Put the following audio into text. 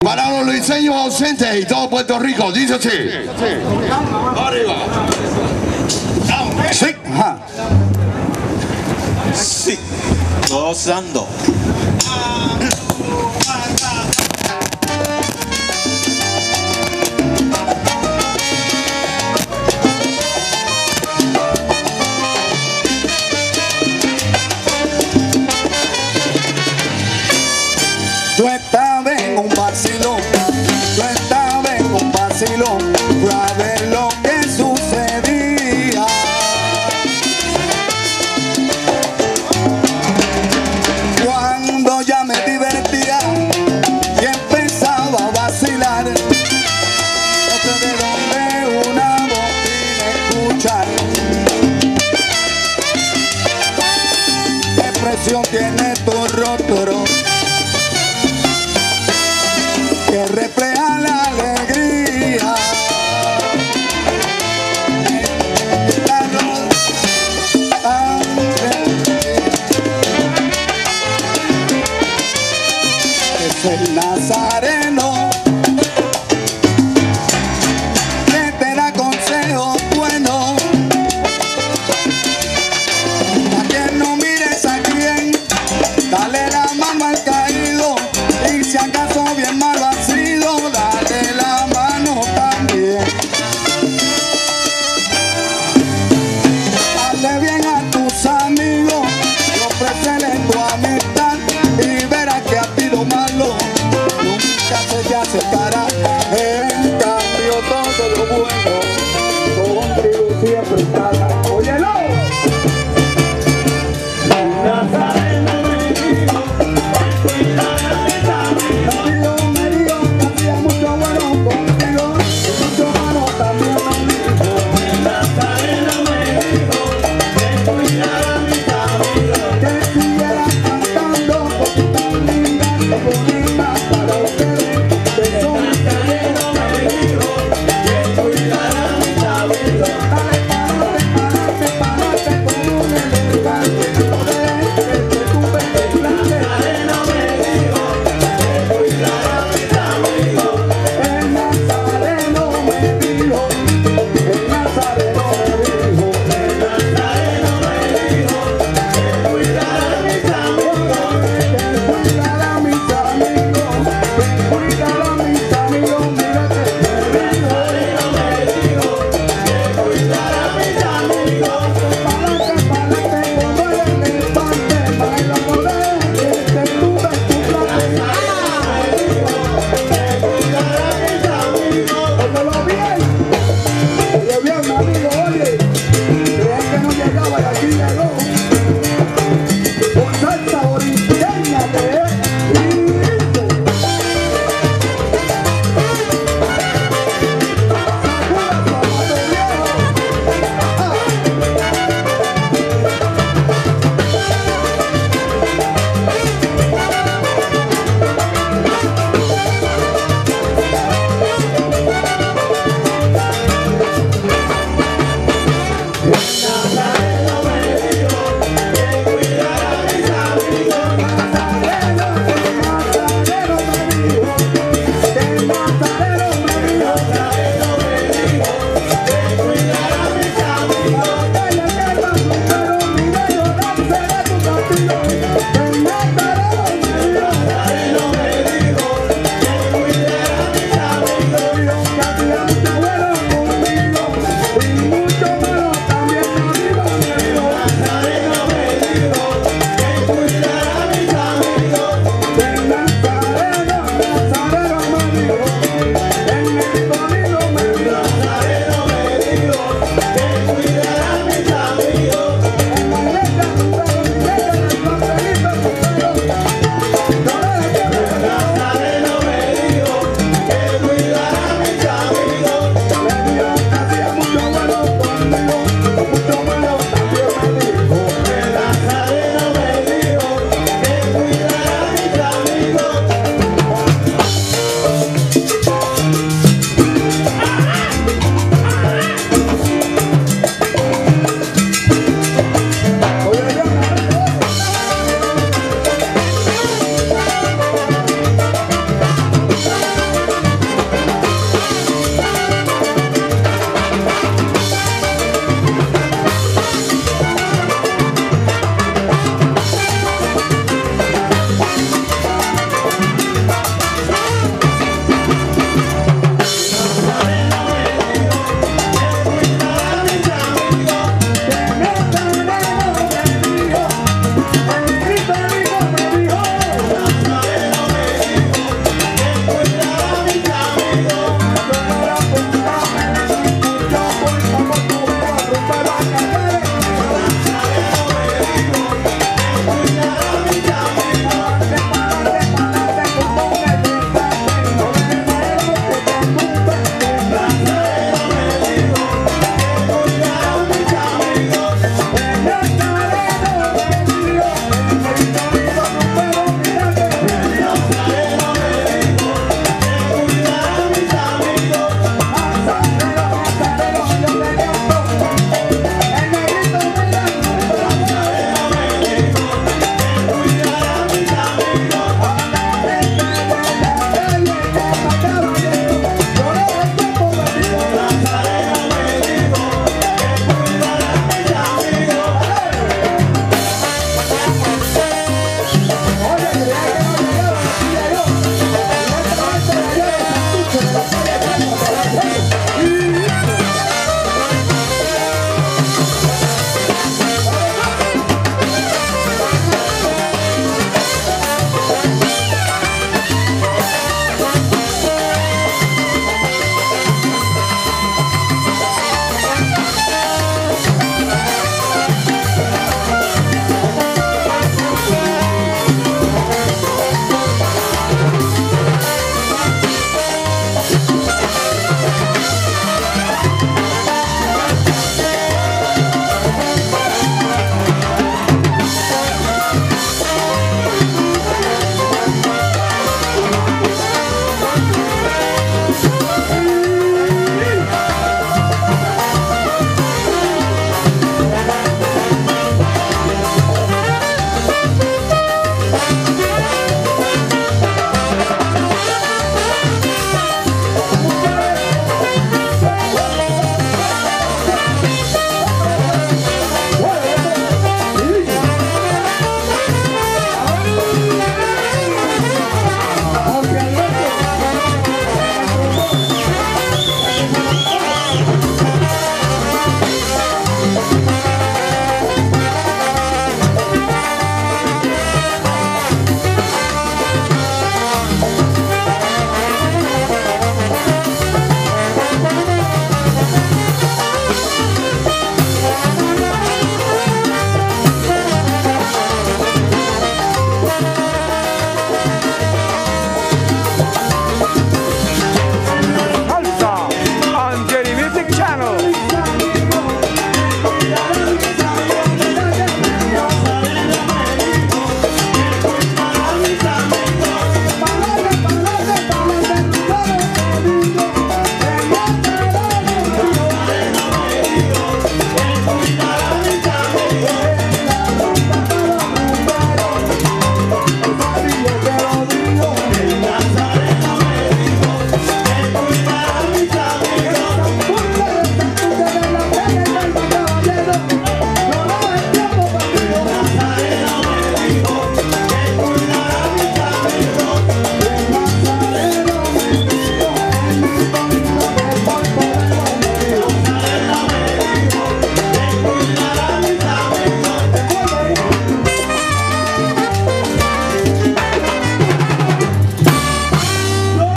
Para los liceños ausentes y todo Puerto Rico, dice así. Arriba. Sí. Ajá. Sí, gozando. Yo estaba en un vacilón, yo estaba en un vacilón, fui a ver lo que sucedía. Cuando ya me divertía y empezaba a vacilar, no sé de dónde una voz vine a escuchar. ¿Qué presión tiene tu rostro? Que refleja la alegría. Es el Nazareno que te da consejos buenos. A quien no mires a quien, dale la mano al caído. Y si acaso bien malo ha sido, dale la mano también. Dale bien a tus amigos y ofrécele tu amistad, y verás que a ti lo malo nunca se te acercará.